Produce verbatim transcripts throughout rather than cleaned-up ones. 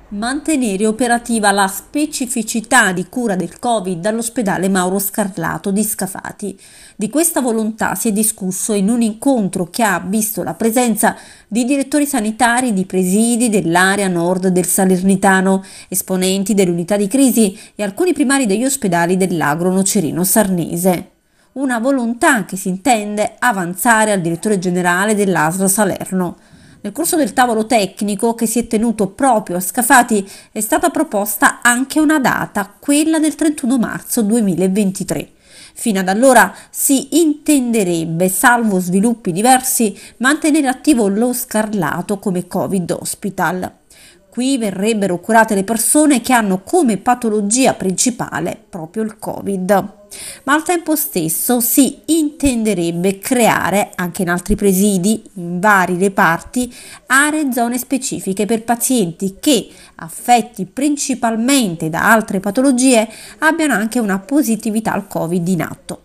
Mantenere operativa la specificità di cura del Covid all'ospedale Mauro Scarlato di Scafati. Di questa volontà si è discusso in un incontro che ha visto la presenza di direttori sanitari di presidi dell'area nord del Salernitano, esponenti dell'unità di crisi e alcuni primari degli ospedali dell'Agro Nocerino Sarnese. Una volontà che si intende avanzare al direttore generale dell'A S L Salerno. Nel corso del tavolo tecnico che si è tenuto proprio a Scafati è stata proposta anche una data, quella del trentuno marzo duemilaventitré. Fino ad allora si intenderebbe, salvo sviluppi diversi, mantenere attivo lo Scarlato come Covid Hospital. Qui verrebbero curate le persone che hanno come patologia principale proprio il Covid. Ma al tempo stesso si intenderebbe creare, anche in altri presidi, in vari reparti, aree zone specifiche per pazienti che, affetti principalmente da altre patologie, abbiano anche una positività al Covid in atto.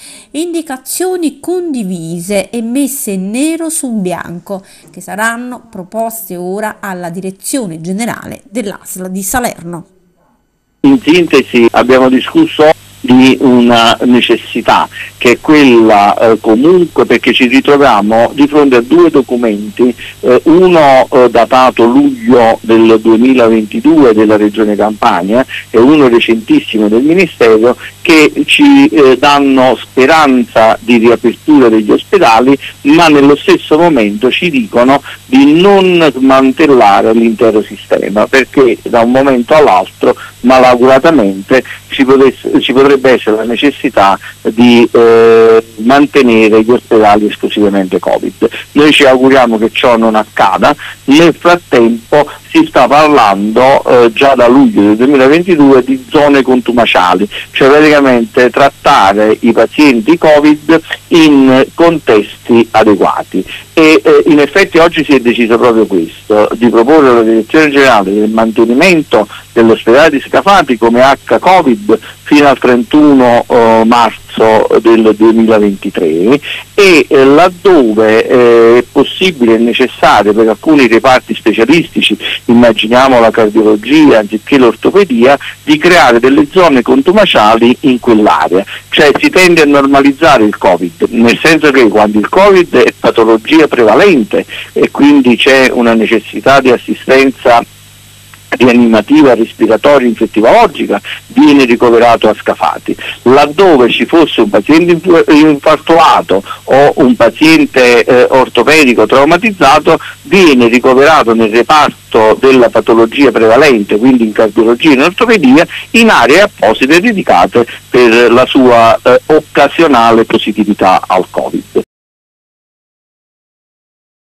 Indicazioni condivise e messe nero su bianco che saranno proposte ora alla direzione generale dell'A S L di Salerno. In sintesi abbiamo discusso di una necessità che è quella eh, comunque, perché ci ritroviamo di fronte a due documenti, eh, uno eh, datato luglio del duemilaventidue della Regione Campania e uno recentissimo del Ministero, che ci eh, danno speranza di riapertura degli ospedali, ma nello stesso momento ci dicono di non smantellare l'intero sistema, perché da un momento all'altro malauguratamente ci, potesse, ci potrebbe essere la necessità di eh, mantenere gli ospedali esclusivamente Covid. Noi ci auguriamo che ciò non accada. Nel frattempo si sta parlando eh, già da luglio del duemilaventidue di zone contumaciali, cioè praticamente trattare i pazienti Covid in contesti adeguati. E eh, in effetti oggi si è deciso proprio questo, di proporre alla direzione generale del mantenimento dell'ospedale di Scafati come H Covid fino al trentuno eh, marzo del duemilaventitré e eh, laddove eh, è possibile e necessario per alcuni reparti specialistici, immaginiamo la cardiologia anziché l'ortopedia, di creare delle zone contumaciali in quell'area. Cioè si tende a normalizzare il Covid, nel senso che quando il Covid è patologia prevalente e quindi c'è una necessità di assistenza rianimativa, respiratoria, infettivologica, viene ricoverato a Scafati. Laddove ci fosse un paziente infartuato o un paziente eh, ortopedico traumatizzato, viene ricoverato nel reparto della patologia prevalente, quindi in cardiologia e in ortopedia, in aree apposite dedicate per la sua eh, occasionale positività al Covid.